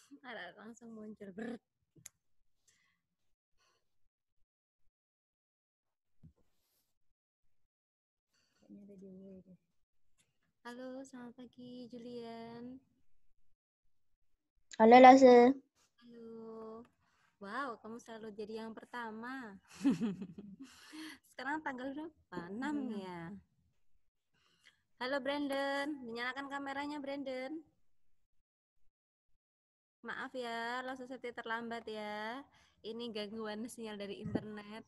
Ada langsung muncul. Brrrt. Halo, selamat pagi Julian. Halo Lase. Halo. Wow, kamu selalu jadi yang pertama. Sekarang tanggal berapa? 6 ya. Halo Brandon, menyalakan kameranya Brandon. Maaf ya, Lase Septi terlambat ya. Ini gangguan sinyal dari internet.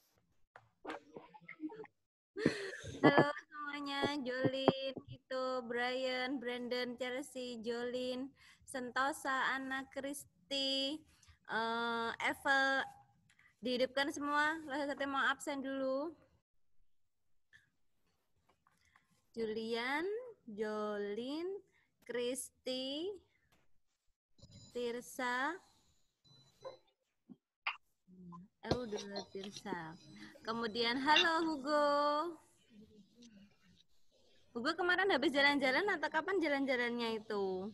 Halo semuanya, Jolin, Kito, Brian, Brandon, Chelsea, Jolin, Sentosa, Anna, Kristi, Evel, dihidupkan semua. Lasa Septi mau absen dulu. Julian, Jolin, Kristi, Tirsa, udah Tirsa. Kemudian halo Hugo. Hugo kemarin habis jalan-jalan atau kapan jalan-jalannya itu?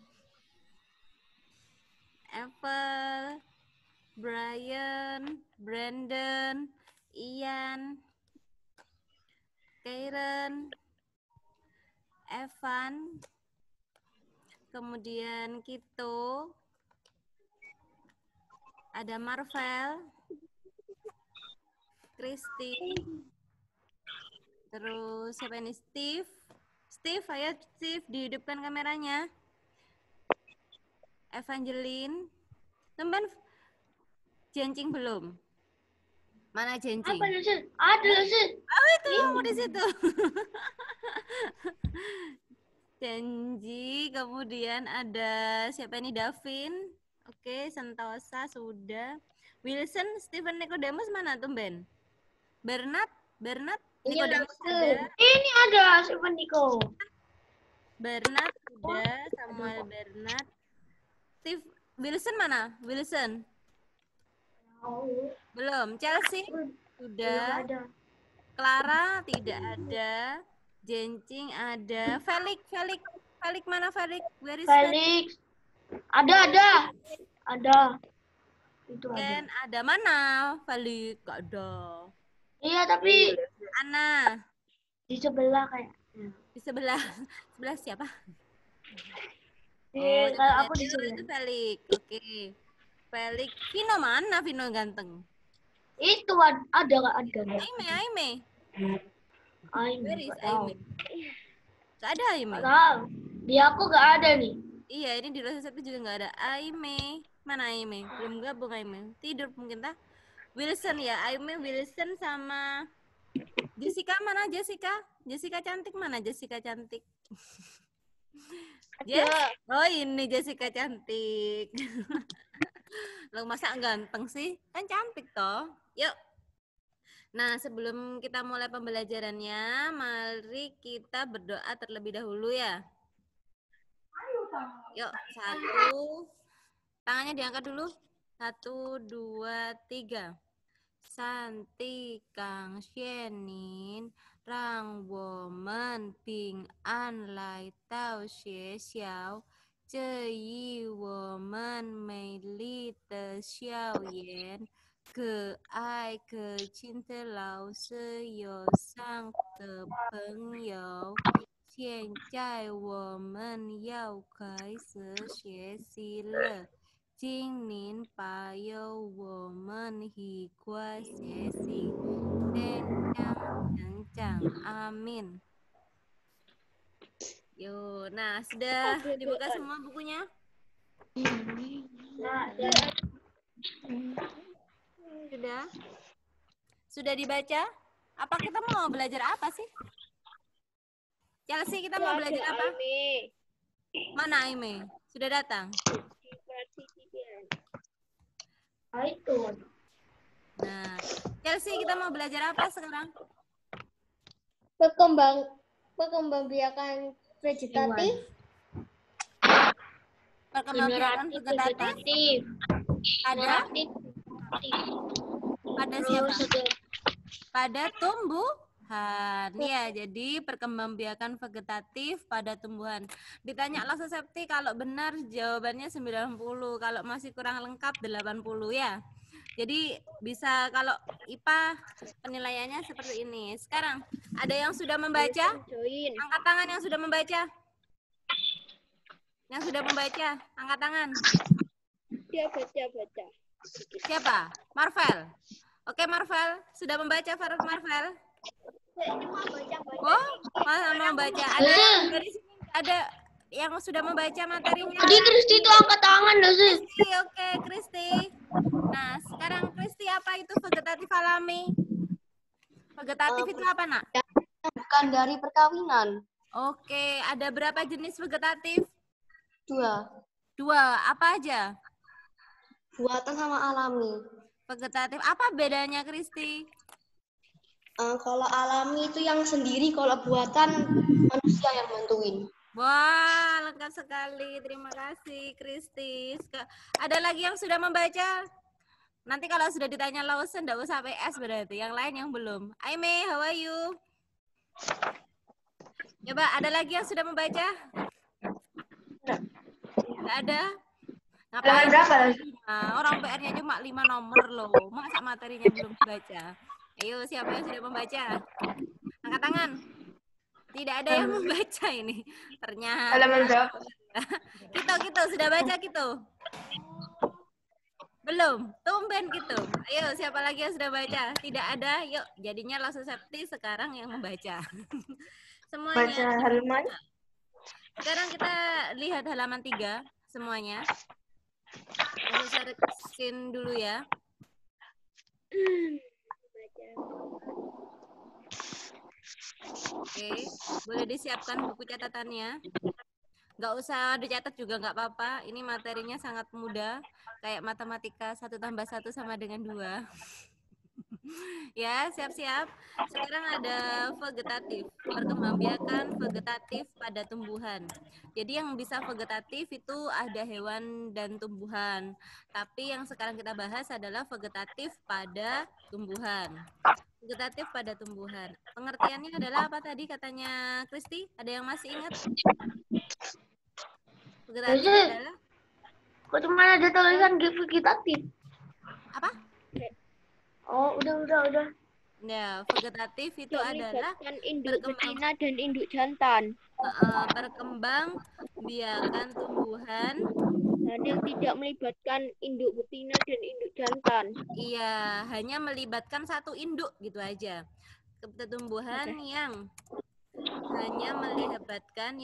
Evel, Brian, Brandon, Ian, Karen, Evan, kemudian Kito, ada Marvel, Kristi, terus siapa ini? Steve. Steve, ayo Steve, dihidupkan kameranya. Evangeline, teman Jencing belum? Mana Jencing? Apa Lase? Ada Lase. Oh itu kamu di situ. Janji, kemudian ada siapa ini? Davin. Oke, Sentosa sudah. Wilson, Stephen Nicodemus mana tuh Ben? Bernard, Nicodemus ada. Ini ada Stephen Nico. Bernard sudah, Samuel Bernard. Steve, Wilson mana? Wilson. Belum. Chelsea sudah. Clara tidak ada. Jencing ada. Felix mana Felix? Where is Felix. Ada. Itu Ken ada. ada mana? Felix gak ada. Iya, tapi Ana di sebelah kayak. di sebelah sebelah siapa? Kalau aku di sebelah. Itu Felix. Oke. Felix. Vino mana? Vino ganteng. Itu ada. Aime. Where is Tahu. Aime? Gak ada Aime. Tahu. Di aku gak ada nih. Iya, ini di Rosa Septi juga gak ada Aime. Mana Aime? Belum gabung Aime. Tidur mungkin tak? Wilson ya, Aime, Wilson sama Jessica mana Jessica? Jessica cantik mana Jessica cantik? Yes? Oh ini Jessica cantik. Lo masa ganteng sih? Kan cantik toh. Yuk. Nah sebelum kita mulai pembelajarannya, mari kita berdoa terlebih dahulu ya. Yuk, 1. Tangannya diangkat dulu. 1, 2, 3. Santi Kang Xienin, Rang Women Ping An Lai Tao Xie Xiao, Zhe Yi Women Mei Li De Xiao Yan, Ke Ai Ke Qin De Lao Se Yo Sang De Peng Yo, 现在我们要开始学习了。今年保佑我们愉快学习，健康成长，amin. Yo, nah sudah dibuka semua bukunya? Sudah? Sudah dibaca? Apa kita mau belajar apa sih? Chelsea, kita mau belajar apa? Mana Aime? Sudah datang? Itu. Nah, Chelsea, kita mau belajar apa sekarang? Perkembangbiakan vegetatif. Perkembangbiakan vegetatif. Pada siapa? Pada tumbuh Ya, jadi perkembangbiakan vegetatif pada tumbuhan. Ditanya langsung Septi, kalau benar jawabannya 90, kalau masih kurang lengkap 80 ya. Jadi bisa kalau IPA penilaiannya seperti ini. Sekarang ada yang sudah membaca? Angkat tangan yang sudah membaca. Yang sudah membaca, angkat tangan. Dia baca. Siapa? Marvel. Oke, Marvel, sudah membaca Marvel? Oh, mau baca. Ada dari sini ada yang sudah membaca materinya. Tadi Kristi itu angkat tangan, sih. Kristi, oke, Kristi. Nah, sekarang Kristi, apa itu vegetatif alami? Vegetatif itu apa, Nak? Bukan dari perkawinan. Oke, ada berapa jenis vegetatif? 2. 2, apa aja? Buatan sama alami. Vegetatif, apa bedanya, Kristi? Kalau alami itu yang sendiri, kalau buatan manusia yang bantuin. Wah, lengkap sekali. Terima kasih, Kristi. Ada lagi yang sudah membaca? Nanti kalau sudah ditanya Lawson, enggak usah PS berarti. Yang lain yang belum. Aime, how are you? Coba, ada lagi yang sudah membaca? Enggak ada? Ngapain? Berapa? Nah, orang PR-nya cuma 5 nomor loh. Masa materinya belum dibaca? Ayo, siapa yang sudah membaca? Angkat tangan. Tidak ada yang membaca ini. Ternyata. Halaman berapa? Kita sudah baca gitu. Belum, tumben gitu. Ayo, siapa lagi yang sudah baca? Tidak ada, yuk. Jadinya langsung Septi sekarang yang membaca. Semuanya. Baca halaman. Sekarang kita lihat halaman 3 semuanya. Langsung saya rekesin dulu ya. Oke, boleh disiapkan buku catatannya. Nggak usah dicatat juga nggak apa-apa. Ini materinya sangat mudah. Kayak matematika 1 tambah 1 sama dengan 2. Ya, siap-siap. Sekarang ada vegetatif. Perkembangbiakan vegetatif pada tumbuhan. Jadi yang bisa vegetatif itu ada hewan dan tumbuhan. Tapi yang sekarang kita bahas adalah vegetatif pada tumbuhan. Vegetatif pada tumbuhan. Pengertiannya adalah apa tadi katanya Kristi? Ada yang masih ingat? Vegetatif adalah? Kok cuma ada tulisan vegetatif? Apa? Oh, udah. Nah, vegetatif itu adalah induk betina dan induk jantan. Berkembang biakan tumbuhan yang tidak melibatkan induk betina dan induk jantan. Iya, hanya melibatkan satu induk gitu aja. Tumbuhan yang hanya melibatkan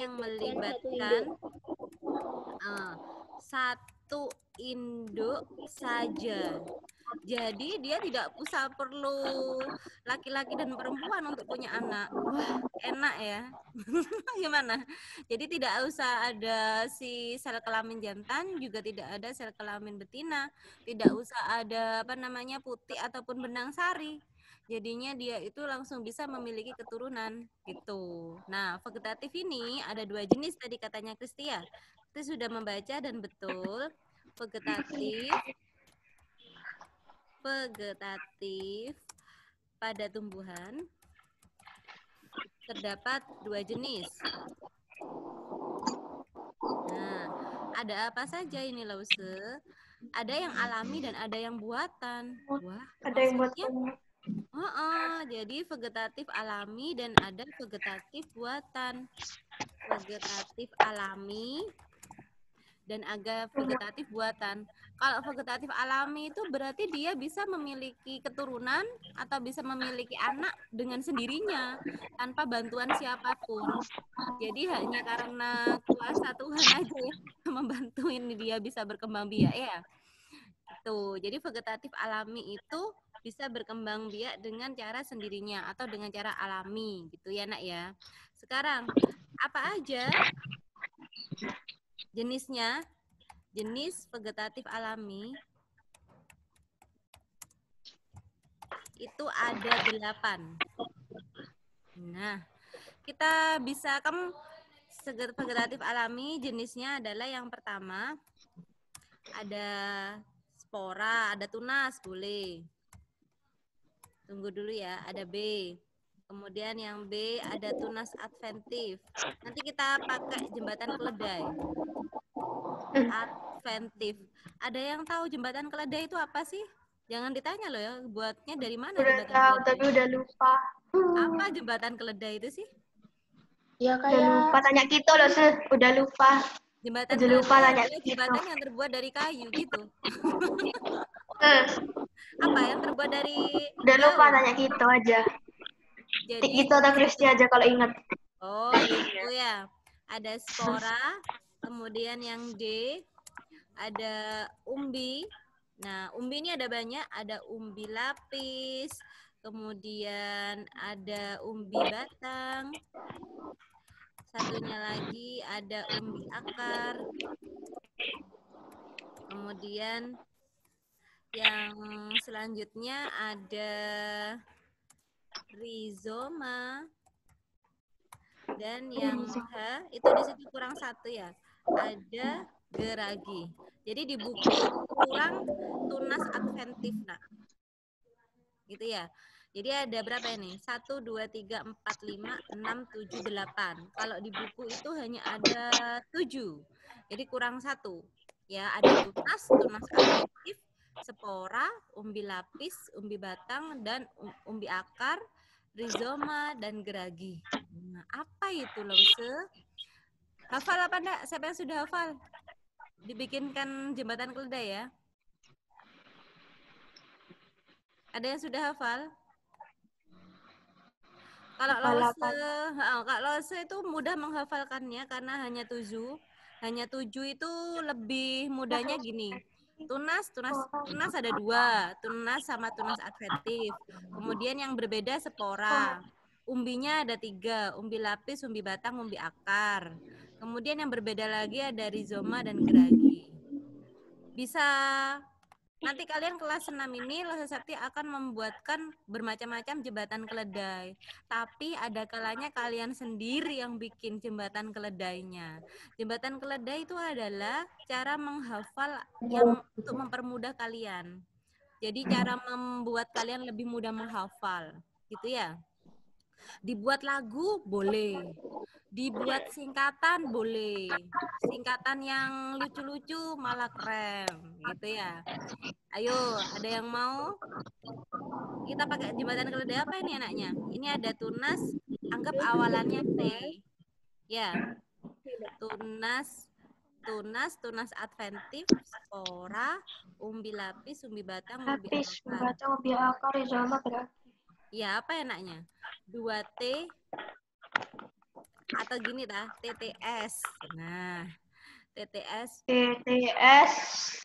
satu induk saja. Jadi dia tidak usah perlu laki-laki dan perempuan untuk punya anak. Wah, enak ya. Gimana? Jadi tidak usah ada si sel kelamin jantan, juga tidak ada sel kelamin betina, tidak usah ada putih ataupun benang sari. Jadinya dia itu langsung bisa memiliki keturunan gitu. Nah, vegetatif ini ada 2 jenis tadi katanya Kristia. Kita sudah membaca dan betul. Vegetatif pada tumbuhan terdapat 2 jenis. Nah, ada apa saja ini Lause? Ada yang alami dan ada yang buatan. Wah, ada yang buatan. Jadi vegetatif alami dan ada vegetatif buatan. Vegetatif alami dan ada vegetatif buatan. Kalau vegetatif alami itu berarti dia bisa memiliki keturunan atau bisa memiliki anak dengan sendirinya tanpa bantuan siapapun. Jadi hanya karena kuasa Tuhan aja ya membantuin dia bisa berkembang biak ya. Tuh, jadi vegetatif alami itu bisa berkembang biak dengan cara sendirinya atau dengan cara alami gitu ya Nak ya. Sekarang apa aja jenisnya? Jenis vegetatif alami itu ada 8. Nah, kita bisa vegetatif alami jenisnya adalah yang pertama ada spora, ada tunas boleh. Tunggu dulu ya, ada B. Kemudian yang B ada tunas adventif. Nanti kita pakai jembatan keledai. Adventif. Ada yang tahu jembatan keledai itu apa sih? Jangan ditanya loh ya, buatnya dari mana Udah jembatan tahu keledai? tapi udah lupa. Apa jembatan keledai itu sih? Ya Udah kayak lupa tanya gitu loh, udah lupa. Jembatan Udah lupa keledai tanya adalah gitu. jembatan yang terbuat dari kayu gitu. Eh, Apa yang terbuat dari udah lupa daun? tanya gitu aja. Tik Jadi gitu atau Kristi aja kalau ingat. oh gitu ya. Ada spora, kemudian yang D ada umbi. Nah, umbi ini ada banyak, ada umbi lapis, kemudian ada umbi batang. Satunya lagi ada umbi akar. Kemudian yang selanjutnya ada rizoma. Dan yang H itu di situ kurang satu ya. Ada geragi. Jadi di buku itu kurang tunas adventif, nak. Gitu ya. Jadi ada berapa ini? 1, 2, 3, 4, 5, 6, 7, 8. Kalau di buku itu hanya ada 7. Jadi kurang satu. Ya, ada tunas adventif, spora, umbi lapis, umbi batang, dan umbi akar, rizoma, dan geragi. Nah, apa itu Lause? Hafal apa enggak? Siapa yang sudah hafal? Dibikinkan jembatan keledai ya. Ada yang sudah hafal? Kalau Lause itu mudah menghafalkannya karena hanya 7. Hanya 7 itu lebih mudahnya gini. Tunas ada 2, tunas sama tunas adventif. Kemudian yang berbeda spora. Umbinya ada 3, umbi lapis, umbi batang, umbi akar. Kemudian yang berbeda lagi ada rizoma dan geragi. Bisa nanti kalian kelas 6 ini Lause Sakti akan membuatkan bermacam-macam jembatan keledai. Tapi ada kalanya kalian sendiri yang bikin jembatan keledainya. Jembatan keledai itu adalah cara menghafal yang untuk mempermudah kalian. Jadi cara membuat kalian lebih mudah menghafal, gitu ya. Dibuat lagu boleh. Dibuat singkatan boleh. Singkatan yang lucu-lucu malah keren, gitu ya. Ayo, ada yang mau? Kita pakai jembatan keledai apa ini anaknya? Ini ada tunas, anggap awalannya T. Ya. Tunas adventif, spora, umbi lapis, umbi batang, umbi Lapis, akar. batang, umbi akar, rizoma, geragi. Ya, apa enaknya? 2T atau gini dah, TTS. Nah, TTS TTS.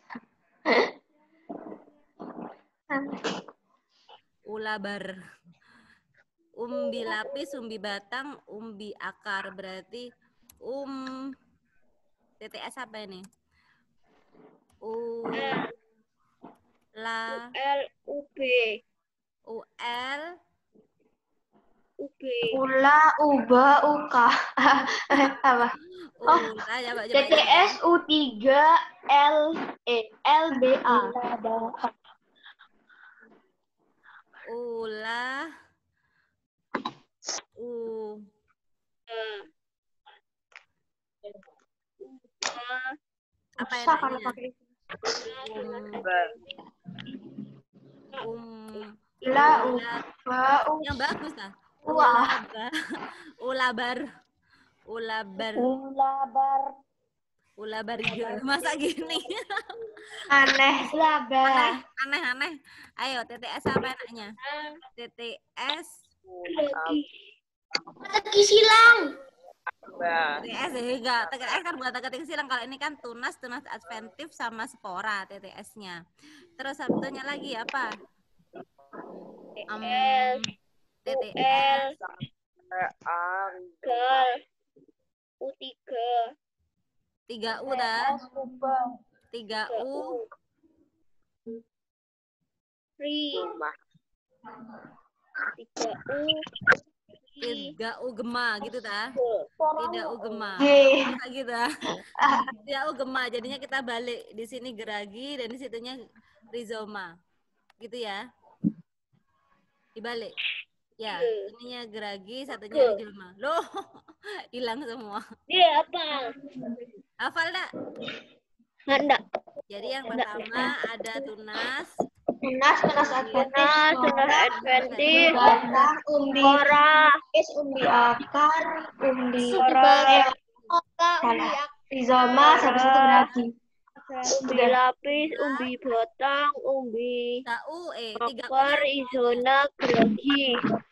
ulabar. Umbi lapis, umbi batang, umbi akar. Berarti TTS apa ini? Ula, uba, uka. Apa? Oh, Coba TTS U3 LBA. Ulah apa enaknya? La, uba, yang bagus lah. Ulabar masa gini. Aneh. Laba. Aneh. Ayo TTS apa enaknya? TTS teki silang. TTS enggak. TTS kan bukan teka-teki silang. Kalau ini kan tunas adventif sama spora TTS-nya. Terus satunya lagi apa? TTS U3 3U dah. 3U rumah 3U gema gitu dah. 3U gema. Gitu dah. 3U gema. Jadinya kita balik di sini geragi dan di situnya rizoma. Gitu ya. Dibalik. Ya, ininya geragi, satunya Ge. Rijoma. Loh, hilang semua. Dia apa? Hafal enggak? Enggak. Jadi yang pertama ada tunas, Tunas, tunas adventis, Tunas adventis, batang, umbi ora, lapis, umbi akar, umbi ora, salah, rizoma, habis itu geragi. umbi lapis, umbi batang, umbi tau, 3 akar, izona, geragi.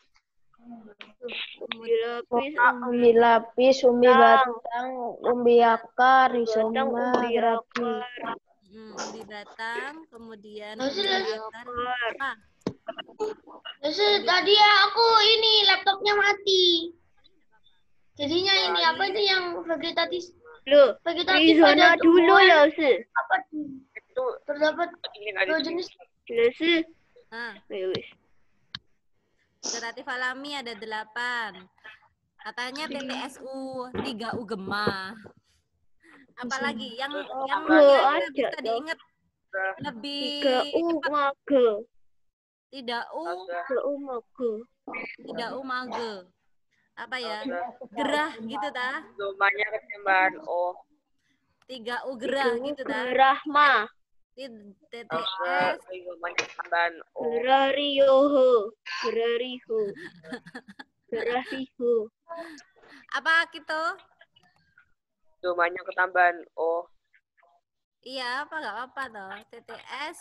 Umbi lapis, Umbi lapis, umbi batang, umbi akar, rizoma, umbi geragi. akar, umbi batang, kemudian Terus umbi umbi akar. akar. Apa? Terus tadi ya aku ini laptopnya mati. Jadinya ini apa itu yang vegetatif? Loh, Vegetatif Rizona ada dulu tumbuhan loh sih. apa terdapat dua jenis. Loh sih. Nah, Ayo, wis. vegetatif alami ada 8. Katanya TTSU 3 UGMA. Apalagi yang kira-kira ada bisa dong. diingat lebih 3U cepat. mage. Tidak U, 3U mage. tidak U mage. Apa ya? Gerah gitu ta? Domanya ketambahan O. 3 U gerah gitu ta? Gerahma. TTS Domanya ketambahan O. Gerariyoho. Gerariho. Gerariho. apa gitu? Domanya ketambahan O. Iya, apa nggak apa-apa toh. TTS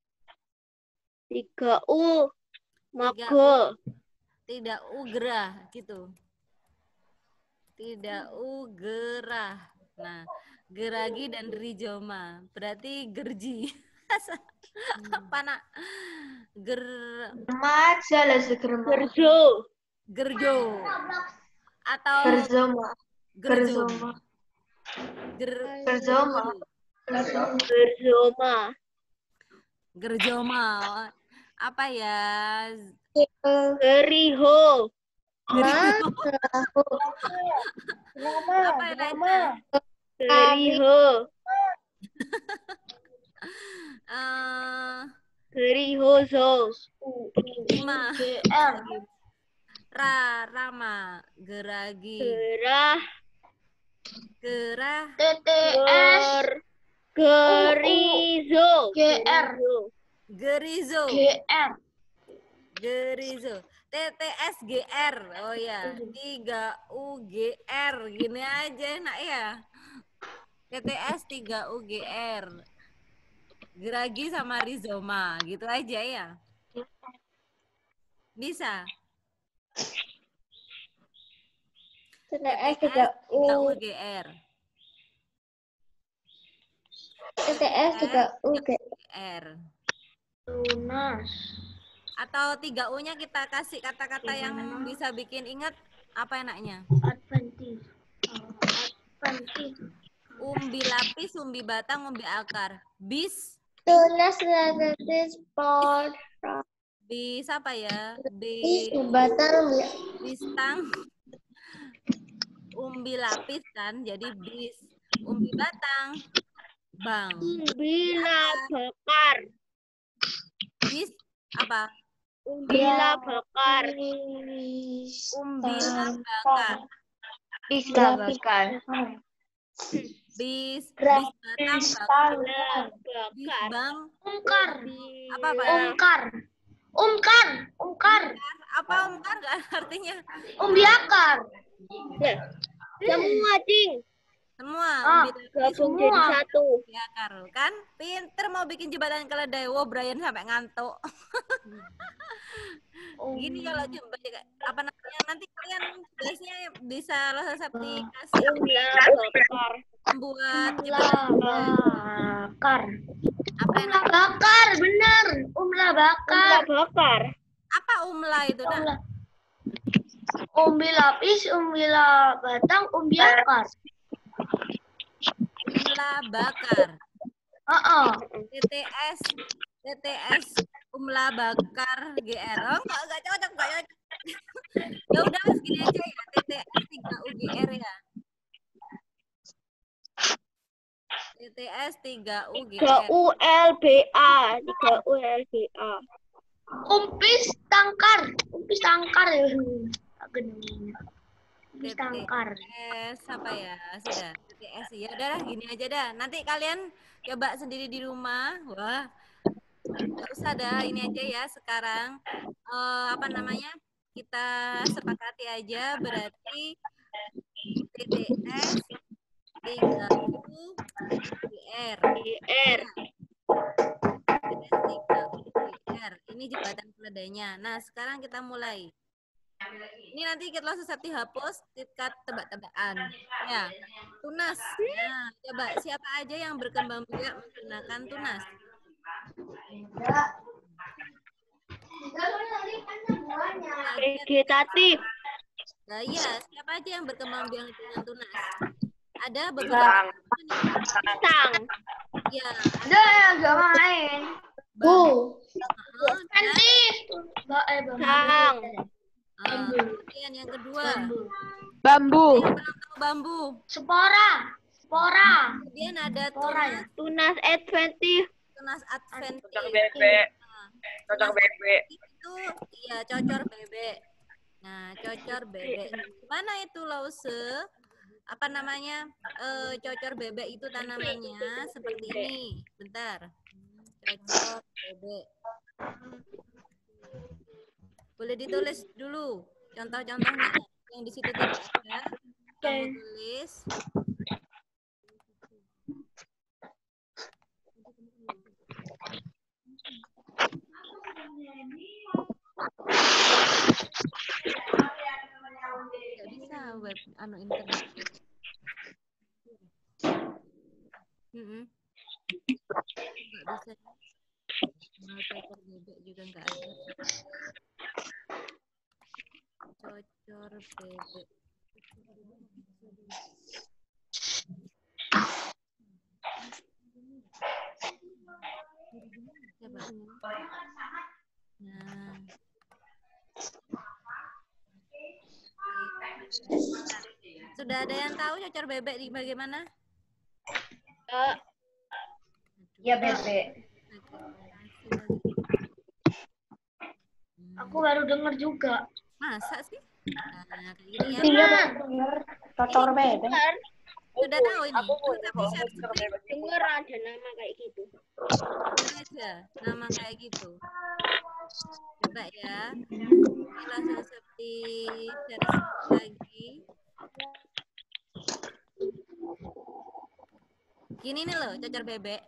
3U 3 mage. tidak U gerah gitu. Tidak U gerah. Nah, geragi dan rizoma. Berarti gerji. Apa nak? Germat, salah segermat. Gerjo. Gerjo. Atau Gerzoma, gerjom. gerzoma, Ger- gerzoma, Gerzoma. Gerjoma. Apa ya? Geriho. Apa ya lainnya? Geriho. Eh, Gerihozo. 5. GR, Rama. Geragi. Gerah. Gerah. TTS, Gerizo. GR, Gerizo. GR, Gerizo. TTSGR. Oh ya, 3 UGR. Gini aja enak ya. TTS 3 UGR. Geragi sama rizoma, gitu aja ya. Bisa. TTS TTS 3 3U, UGR. TTS 3U, UGR. tunas, Atau 3 U-nya kita kasih kata-kata yang bisa bikin ingat, apa enaknya? adventis, adventis, Umbi lapis, umbi batang, umbi akar. Bis, tunas, adventis, sport, bis apa ya? batang, Bistang. Umbi lapis kan, jadi bis. Umbi batang, bang. Umbila bakar. Bis apa? Umbila bakar. Umbila bakar. Bisa bakar, Bis batang bakar. Bis Bakar. bang. umkar, Apa Pak? umkar, umkar, umkar, Apa umkar nggak artinya? umbi akar, Nah, semua ding. Semua. Umbi lapis, Gabung umbi jadi satu. akar. Kan pinter mau bikin jembatan keledai. Wow, Brian sampai ngantuk. Gini kalau apa namanya, nanti kalian tugasnya bisa langsung Sabti kasih Umbila bakar. membuat bakar, apa yang bakar, bener, Umbila bakar, bakar. apa umla itu nak? umbi lapis, umbi batang, umbi akar. Umla bakar. TTS umla bakar GR. Oh, enggak cocok, enggak cocok. Ya udah segini aja ya. TTS 3 UGR ya. TTS 3 UGR. 3 ULBA. 3 ULBA. Umpis tangkar. Umpis tangkar ya. Umpis tangkar. TTS apa ya? Sudah. TTS ya udahlah gini aja dah. Nanti kalian coba sendiri di rumah. Wah, nggak usah dah ini aja ya sekarang. Apa namanya? Kita sepakati aja berarti TTS 30 DR. DR. TTS 30 DR. Ini jembatan keledainya. Nah, sekarang kita mulai. Ini nanti kita sesati hapus tingkat tebak-tebakan. Ya, tunas. Nah, coba siapa aja yang berkembang biak menggunakan tunas? Vegetatif. Nah, iya, siapa aja yang berkembang biak dengan tunas? Ada beberapa. Tang. Ya, Udah, jangan main. Pentis. Tang. Kemudian yang kedua, Bambu. yang belum tahu bambu. Spora. Kemudian ada Spora ya? Tunas adventif. tunas adventif. Cocok bebek. Cocok bebek. Itu iya cocor bebek. Nah, cocor bebek. Mana itu lause? Apa namanya? Cocor bebek itu tanamannya seperti ini. Bentar. Cocor bebek. Boleh ditulis dulu contoh-contohnya yang di situ tidak ada. Kamu tulis. Nggak bisa web internet. Nggak bisa. Mau cocor bebek juga nggak ada. Cocor bebek. Coba. Nah. Sudah ada yang tahu cocor bebek di bagaimana? Ya bebek. Aku baru dengar juga. Masa sih? Nah, kayak gini ya. Iya, dengar cocor bebek. Sudah tahu ini. Aku pun Tapi siap cocok bebek. Dengar ada nama kayak gitu. aja nama kayak gitu. Coba ya. Ini langsung seperti share lagi. Gini nih loh, cocor bebek.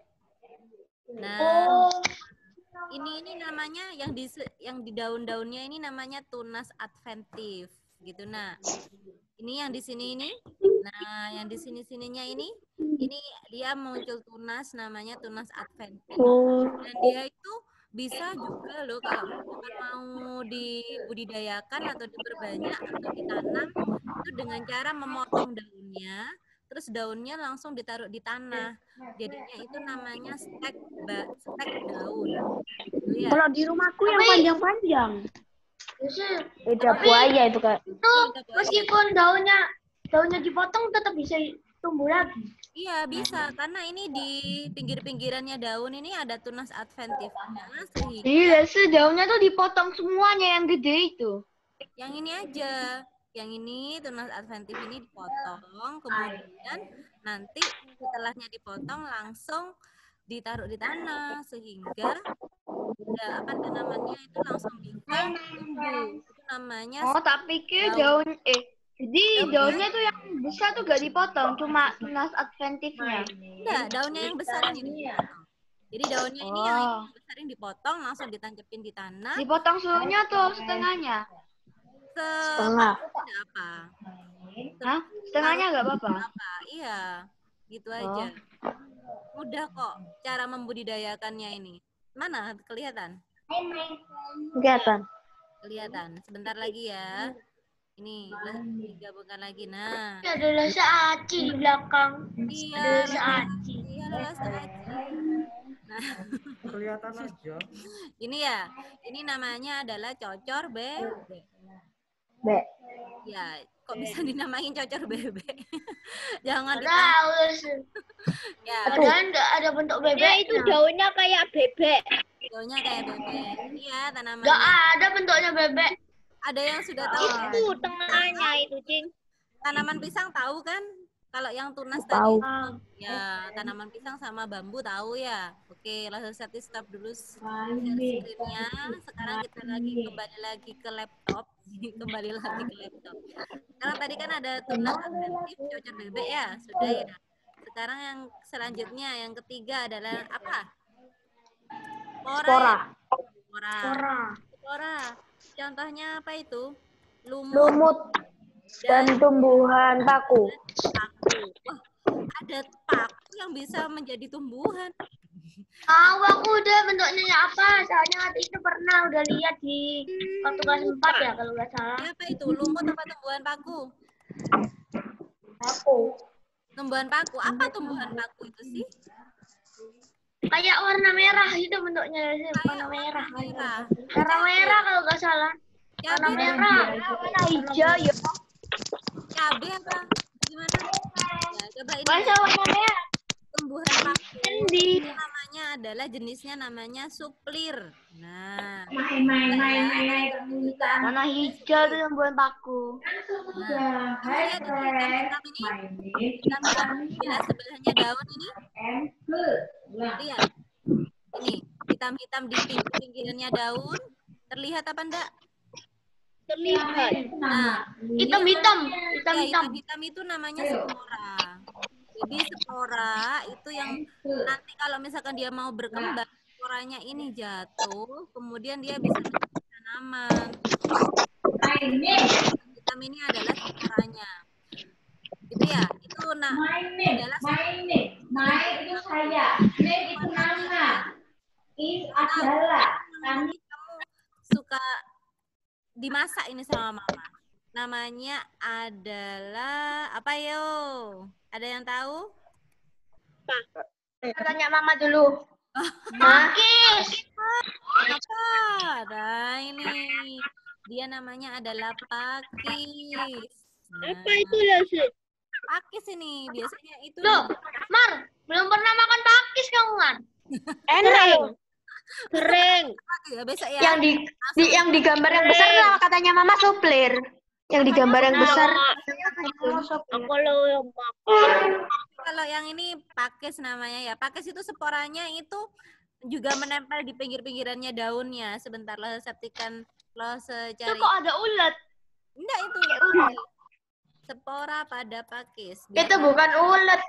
Nah, ini namanya yang di daun-daunnya ini namanya tunas adventif gitu. Nah, ini yang di sini ini. Nah, yang di sini-sininya ini dia muncul tunas namanya tunas adventif. Dan dia itu bisa juga loh kalau misalkan mau dibudidayakan atau diperbanyak atau ditanam itu dengan cara memotong daunnya, terus daunnya langsung ditaruh di tanah. Jadinya itu namanya stek daun. Gitu ya. Kalau di rumahku yang panjang-panjang. Beda buaya itu Kak. Itu meskipun daunnya dipotong tetap bisa tumbuh lagi. Iya bisa, karena ini di pinggir-pinggirannya daun ini ada tunas adventifnya sehingga Iya, daunnya tuh dipotong semuanya yang gede itu. yang ini aja, yang ini tunas adventif ini dipotong, kemudian nanti setelahnya dipotong langsung ditaruh di tanah sehingga apa tanamannya itu langsung bisa tumbuh. Itu namanya Oh, tak pikir jadi daunnya tuh yang besar tuh gak dipotong, cuma tunas adventifnya. enggak, daunnya yang besar ini dipotong. Jadi daunnya ini yang besar ini dipotong langsung ditancapin di tanah. Dipotong seluruhnya tuh setengahnya. Setengah. Tidak apa. Hah? Setengahnya nggak apa-apa. Apa? Iya, gitu aja. Mudah kok cara membudidayakannya ini. Mana kelihatan? Kelihatan. Kelihatan. Sebentar lagi ya. Ini digabungkan lagi. Nah, Ini adalah Aci di belakang. iya, Aci. iya adalah Aci. Nah, Kelihatan aja. ini ya. Ini namanya adalah cocor bebek. Be. Ya, kok bisa dinamain cocor bebek? Jangan Tahu. ya. Padahal nggak ada bentuk Ya bebek. itu daunnya kayak bebek. hijaunya kayak bebek. Iya, Gak tanamannya. ada bentuknya bebek. Ada yang sudah tahu kan? Itu tengahnya itu, Cing. Tanaman pisang tahu kan? Kalau yang tunas Tahu. tadi, ya tanaman pisang sama bambu tahu ya. Oke, langsung stop dulu screen-nya. Sekarang kita kembali lagi ke laptop. Kembali lagi ke laptop. Sekarang tadi kan ada tunas adventif, cocok bebek ya, sudah ya. Sekarang yang selanjutnya, yang ketiga adalah apa? Spora. Spora. Contohnya apa itu? Lumut dan tumbuhan paku. Paku. Wah, ada paku yang bisa menjadi tumbuhan. Tahu aku udah bentuknya apa. Soalnya waktu itu pernah udah lihat di waktu kelas 4 ya kalau nggak salah. Apa itu? Lumut apa tumbuhan paku? Paku. Tumbuhan paku. Apa tumbuhan paku itu sih? Kayak warna merah itu bentuknya sih. Warna merah. Merah. Warna merah kalau nggak salah. Warna Cabai, merah. Warna hijau ya. cabai apa? Gimana? Ya, coba ini. Masa warna merah? Tumbuhan paku. Di Ini namanya adalah jenisnya namanya suplir. Nah, warna hijau itu tumbuhan paku. nah, kamu lihat ini hitam-hitam ini, hitam-hitam di sebelahnya daun ini. Lihat, ini hitam-hitam di pinggirannya daun. Terlihat apa enggak? Terlihat. Nah, Hitam-hitam. ya, Hitam-hitam. hitam-hitam itu namanya spora. Jadi spora itu yang nanti kalau misalkan dia mau berkembang, sporanya ini jatuh, kemudian dia bisa menjadi tanaman. Hitam ini adalah sporanya. Gitu ya. Itu adalah kamu suka dimasak ini sama mama. Namanya adalah apa yo? Ada yang tahu? Tanya mama dulu. Pakis. Apa? Nah ini dia namanya adalah pakis. Nah, Apa itu, Lasi? pakis ini biasanya itu. Loh, Mar, belum pernah makan pakis kamu, Mar? Kering. Kering. Ya, besok ya. Yang di gambar yang besar lah katanya Mama suplir. Yang di gambar yang besar. Aku lo yang makan. Kalau yang ini pakis namanya ya. Pakis itu sporanya itu juga menempel di pinggir-pinggirannya daunnya. Sebentar lo septikan lo Itu secari. kok ada ulat? Enggak itu. Spora pada pakis. Itu bukan ulet.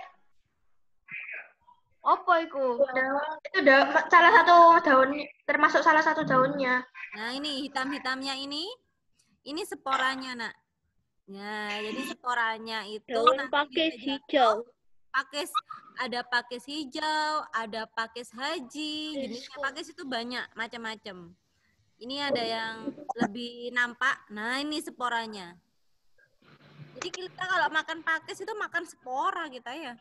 Apa itu? Itu salah satu daun, termasuk salah satu daunnya. Nah ini hitam-hitamnya ini sporanya nak. Nah jadi sporanya itu Daun nanti pakis bisa hijau. pakis, ada pakis hijau, ada pakis haji. Jenisnya pakis itu banyak macam-macam. Ini ada yang lebih nampak. Nah ini sporanya. Jadi kita kalau makan pakis itu makan spora kita ya.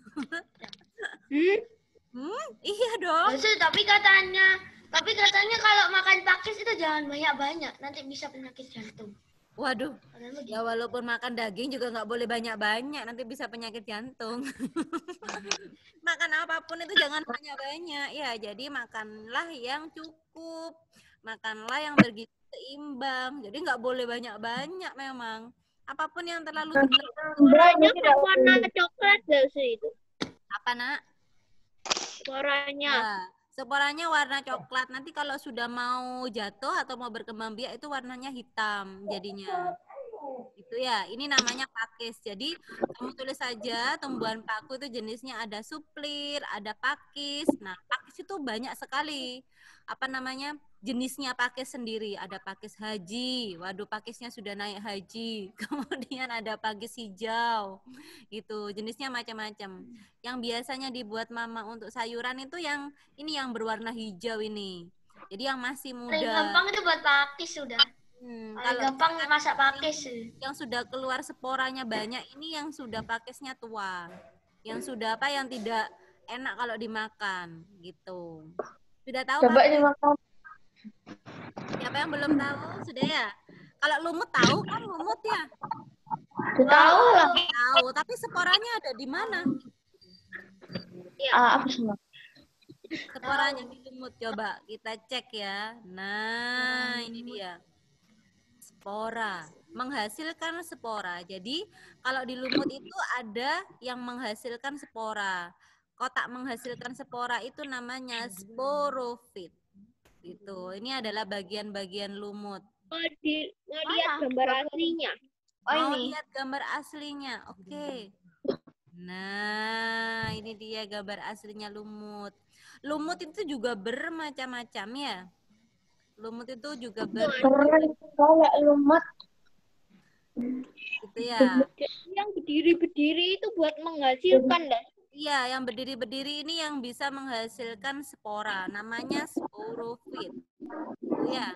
Iya dong. Tapi katanya kalau makan pakis itu jangan banyak-banyak, nanti bisa penyakit jantung. Waduh, ya walaupun makan daging juga nggak boleh banyak-banyak, nanti bisa penyakit jantung. Makan apapun itu jangan banyak-banyak, ya. Jadi makanlah yang cukup, makanlah yang bergizi seimbang. Jadi nggak boleh banyak-banyak memang. Apapun yang terlalu Warnanya warna coklat gak sih itu? apa nak? Warnanya. Ya, sporanya warna coklat. Nanti kalau sudah mau jatuh atau mau berkembang biak itu warnanya hitam jadinya. Itu ya. Ini namanya pakis. Jadi kamu tulis saja tumbuhan paku itu jenisnya ada suplir, ada pakis. Nah, pakis itu banyak sekali. Apa namanya? Jenisnya pakis sendiri. Ada pakis haji. Waduh, pakisnya sudah naik haji. Kemudian ada pakis hijau. Gitu. Jenisnya macam-macam. Yang biasanya dibuat mama untuk sayuran itu yang ini yang berwarna hijau ini. Jadi yang masih muda. Paling gampang itu buat pakis sudah. Paling gampang masak pakis. Yang sudah keluar sporanya banyak ini yang sudah pakisnya tua. Yang sudah apa yang tidak enak kalau dimakan gitu. Sudah tahu Coba Pak? dimakan. Siapa yang belum tahu? Sudah ya? Kalau lumut tahu kan lumut ya? Tahu lah. Tahu, tapi sporanya ada di mana? Apa semua? Sporanya di lumut, coba kita cek ya. Nah, ini dia. Spora, menghasilkan spora. Jadi, kalau di lumut itu ada yang menghasilkan spora. Kotak menghasilkan spora itu namanya sporofit. Gitu. Ini adalah bagian-bagian lumut. Mau lihat gambar aslinya. Mau lihat gambar aslinya. Oke. Nah, ini dia gambar aslinya lumut. Lumut itu juga bermacam-macam ya. Lumut itu juga Kalau lumut gitu ya. Yang berdiri-berdiri itu buat menghasilkan dah. Iya, yang berdiri-berdiri ini yang bisa menghasilkan spora. Namanya sporofit. Ya.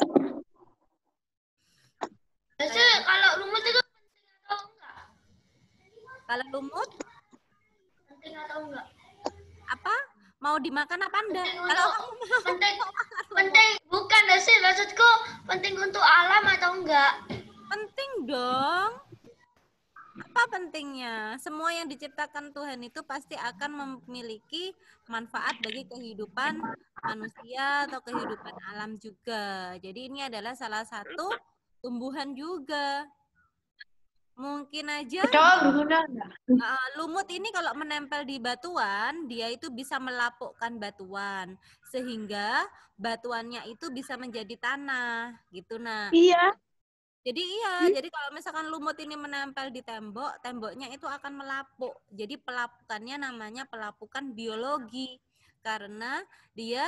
Kalau lumut itu penting atau enggak? Kalau lumut Penting atau enggak? apa? Mau dimakan apa enggak? Penting Kalau untuk- kamu Penting bukan sih, maksudku penting untuk alam atau enggak? penting dong. Apa pentingnya? Semua yang diciptakan Tuhan itu pasti akan memiliki manfaat bagi kehidupan manusia atau kehidupan alam juga. Jadi ini adalah salah satu tumbuhan juga. Mungkin aja berguna enggak? lumut ini kalau menempel di batuan, dia itu bisa melapukkan batuan sehingga batuannya itu bisa menjadi tanah gitu. Nah, Iya. jadi jadi kalau misalkan lumut ini menempel di tembok, temboknya itu akan melapuk. Jadi pelapukannya namanya pelapukan biologi karena dia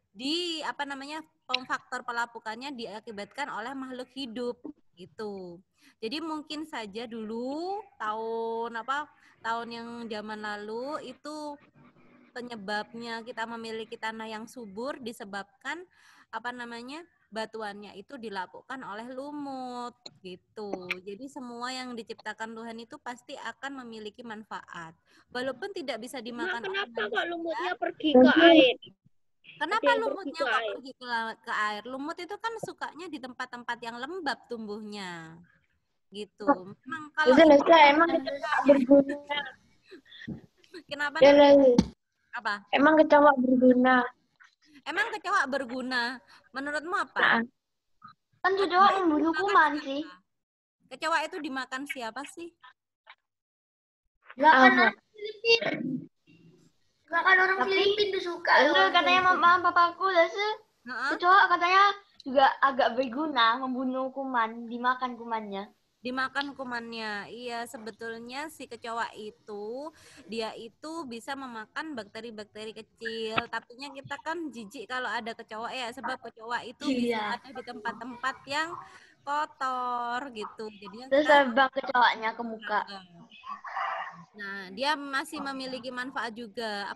faktor pelapukannya diakibatkan oleh makhluk hidup gitu. Jadi mungkin saja dulu tahun yang zaman lalu itu penyebabnya kita memiliki tanah yang subur disebabkan batuannya itu dilapukkan oleh lumut gitu. Jadi semua yang diciptakan Tuhan itu pasti akan memiliki manfaat. Walaupun tidak bisa dimakan oleh Kenapa kok manusia. lumutnya pergi ke air? Kenapa Ada yang lumutnya pergi ke kok air. pergi ke air? Lumut itu kan sukanya di tempat-tempat yang lembab tumbuhnya. Gitu. Memang kalau Emang kecoa berguna. kenapa? Ya, Apa? emang kecoa berguna. Emang kecoa berguna? Menurutmu apa? Nah, kan kecoa membunuh kuman sih. Kecoa itu dimakan siapa sih? Enggak kan Apa? orang Filipin. Enggak kan orang Filipin tuh suka. Lalu katanya mama papaku Heeh. kecoa katanya juga agak berguna membunuh kuman, dimakan kumannya. Dimakan kumannya. Iya, sebetulnya si kecoa itu dia itu bisa memakan bakteri-bakteri kecil. Tapinya kita kan jijik kalau ada kecoa ya, sebab kecoa itu bisa Iya. ada di tempat-tempat yang kotor gitu. Jadinya Terus kita terbang kecoanya ke muka. Nah, dia masih memiliki manfaat juga.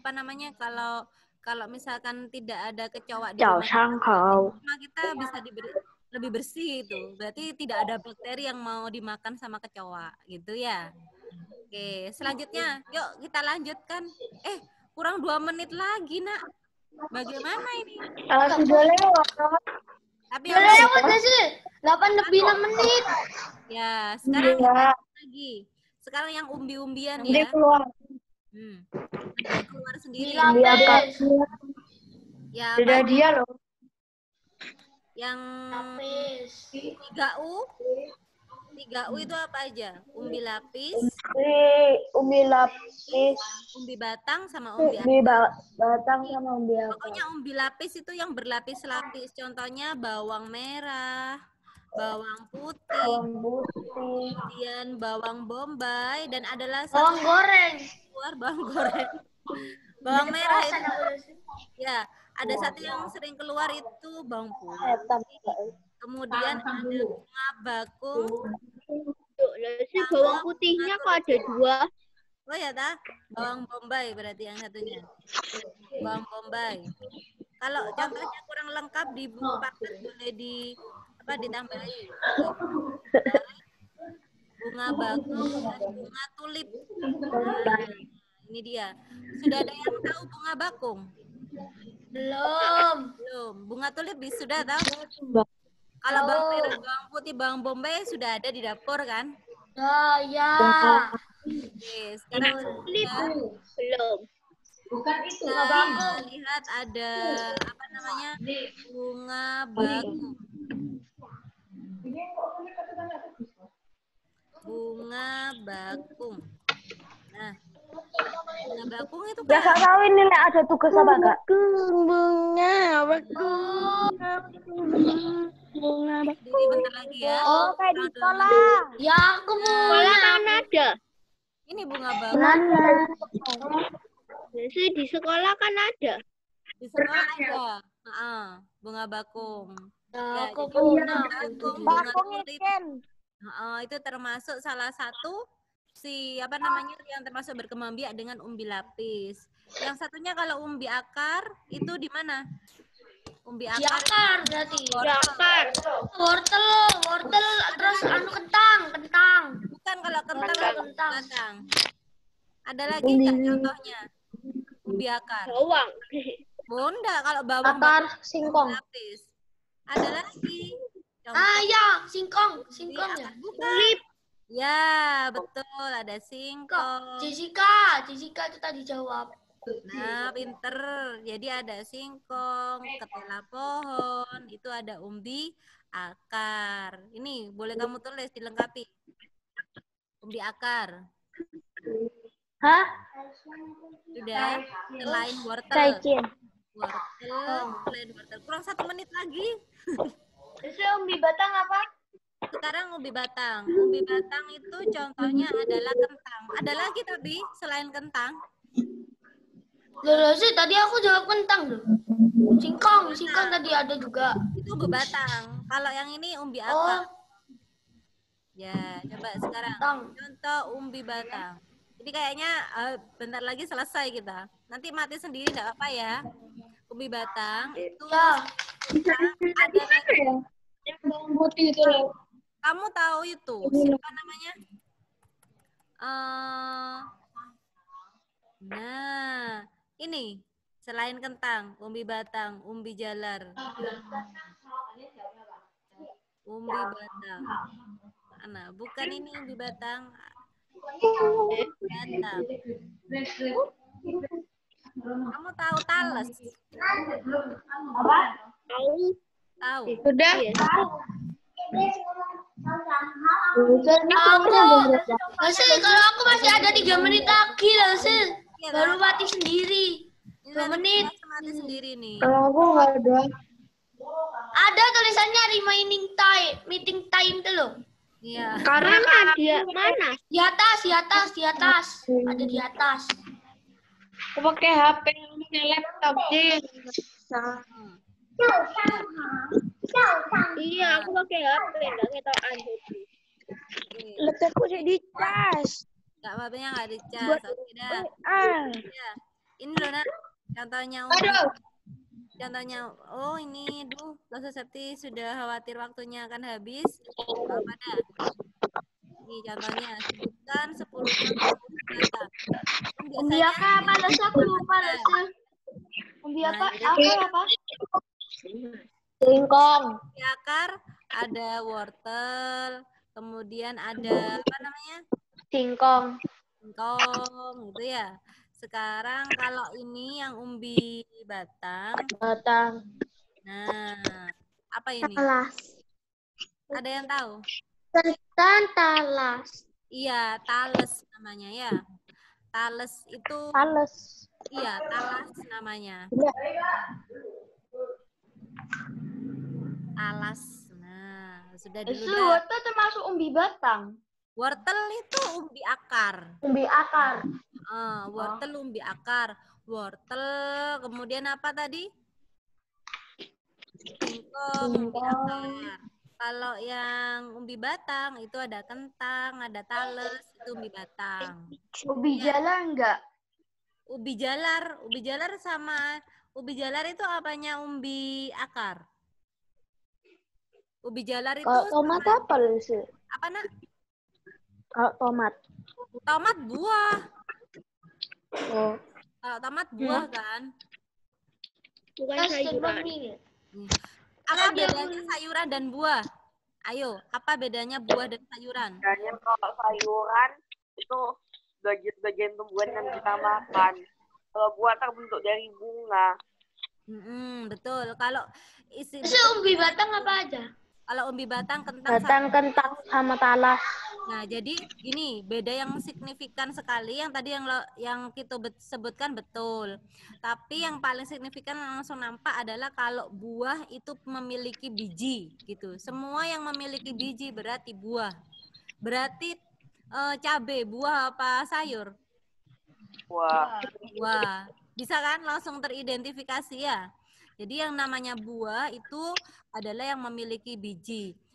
Kalau misalkan tidak ada kecoa di rumah kita bisa lebih bersih itu. Berarti tidak ada bakteri yang mau dimakan sama kecoa, gitu ya. Oke, selanjutnya yuk kita lanjutkan. Kurang 2 menit lagi, Nak. Bagaimana ini? Sudah lewat. Tapi Udah lewat gak sih? 8 lebih 6 menit. ya, sekarang kita lanjut lagi. Sekarang yang umbi-umbian ya. keluar. Nanti keluar sendiri. Lapis. Ya, Sudah dia loh. yang Lapis. 3U. 3U itu apa aja? Umbi lapis, Umbi lapis, umbi batang, sama umbi batang sama umbi Pokoknya umbi lapis itu yang berlapis-lapis. Contohnya bawang merah, bawang putih, kemudian bawang bombay, dan adalah Bawang goreng. keluar bawang goreng. Bawang merah itu ya, ada satu yang sering keluar itu bawang putih. Kemudian ada bunga bakung. Si bawang putihnya kok ada 2? Oh ya, bawang bombay berarti yang satunya. Bawang bombay. Kalau contohnya kurang lengkap di buku paket boleh ditambahi. Bunga bakung dan bunga tulip. Nah, ini dia. Sudah ada yang tahu bunga bakung? Belum. Belum. Bunga tulip sudah tahu? Kalau bawang merah, bawang putih, bawang bombay sudah ada di dapur kan? Ya. Oke, sekarang Tulip belum. Kita lihat ada apa namanya? Bunga bakung. Bunga bakung. Nah, bunga bakung itu Ya kayak Kak tahu ini Lek, ada tugas apa Kak? diri bentar lagi ya. Oh, kayak di sekolah. Ya aku Sekolah punya. kan ada. Ini bunga bakung. Mana? Biasanya di sekolah kan ada. Di sekolah ada. Bunga bakung. Ya Ya, aku jadi punya. bunga tulip. Itu termasuk salah satu apa namanya yang termasuk berkembang biak dengan umbi lapis. Yang satunya kalau umbi akar itu di mana? Umbi Di akar akar berarti. Akar. Wortel, terus anu kentang. bukan kalau kentang Kentang. itu batang. Ada lagi nggak contohnya? Umbi akar. Bawang. Bunda kalau bawang Akar umbi singkong. lapis. Ada lagi. Ya, singkong Umbi ya. akar. Bukan. Ya, betul. Ada Kok singkong. Jessica itu tadi jawab. Nah, pinter. Jadi ada singkong, ketela pohon, itu ada umbi akar. Ini boleh kamu tulis, dilengkapi. Umbi akar. Hah? Sudah. Selain wortel. Caikin. Selain wortel. Kurang 1 menit lagi. Itu umbi batang apa? Sekarang umbi batang. Umbi batang itu contohnya adalah kentang. Ada lagi tapi selain kentang. Loh sih tadi aku jawab kentang loh. Singkong tadi ada juga. Itu umbi batang. Kalau yang ini umbi Oh, akar. Ya, coba sekarang. kentang. Contoh umbi batang. Jadi kayaknya bentar lagi selesai kita. Nanti mati sendiri enggak apa ya. Umbi batang itu Ya, ada lagi. Yang bawang putih itu loh. Kamu tahu itu siapa namanya? Nah, ini selain kentang, umbi batang, umbi jalar. Umbi batang. Mana? Bukan ini umbi batang. Batang. Kamu tahu tales? Tahu. Tahu. Sudah. Hasil kalau aku masih ada 3 menit lagi loh, Sil. Iya, Baru kan? mati sendiri. Ini 2 menit. mati sendiri nih. Kalau aku nggak ada. Ada tulisannya remaining time, meeting time tuh loh. Iya. Mana dia? Mana? Di atas. Ada di atas. Aku pakai HP, pakai laptop sih. Iya, aku pakai HP, enggak tahu Android. Laptopku sih dicas. Enggak apa-apanya enggak dicas. Oke dah. Ya. Ini loh, Nak. Contohnya ini, Losa Septi sudah khawatir waktunya akan habis. Apa dah? Ini contohnya, sebutkan 10 contoh kata. Umbi apa Losa? Aku lupa Losa. Umbi apa? Apa? Singkong. Di akar ada wortel, kemudian ada apa namanya? Singkong. Singkong gitu ya. Sekarang kalau ini yang umbi batang. Nah, apa ini? Talas. Ada yang tahu? Talas. Iya, tales namanya ya. Tales itu Talas. iya, talas namanya. Talas. Nah, sudah dulu dah. Wortel termasuk umbi batang. Wortel itu umbi akar. Umbi akar. Wortel umbi akar. Wortel, kemudian apa tadi? Singkong, umbi akar. Kalau yang umbi batang itu ada kentang, ada tales, itu umbi batang. Ubi jalar enggak? Ubi jalar sama ubi jalar itu apanya umbi akar? Ubi jalar itu Kalau tomat apa sih? apa, Nak? Kalau tomat. Tomat buah. Oh. Kalau tomat buah kan. Bukan sayuran. Apa bedanya sayuran dan buah? Ayo, apa bedanya buah dan sayuran? Bedanya kalau sayuran itu bagian-bagian tumbuhan yang kita makan. Kalau buah terbentuk dari bunga. Betul. Kalau isi Terus umbi batang apa aja? kalau umbi batang, kentang, Batang, kentang, sama talas. nah, jadi gini, beda yang signifikan sekali yang tadi yang kita sebutkan betul. Tapi yang paling signifikan langsung nampak adalah kalau buah itu memiliki biji gitu. Semua yang memiliki biji berarti buah. Berarti cabai, buah apa sayur? Buah. Buah. Bisa kan langsung teridentifikasi ya. Jadi yang namanya buah itu adalah yang memiliki biji.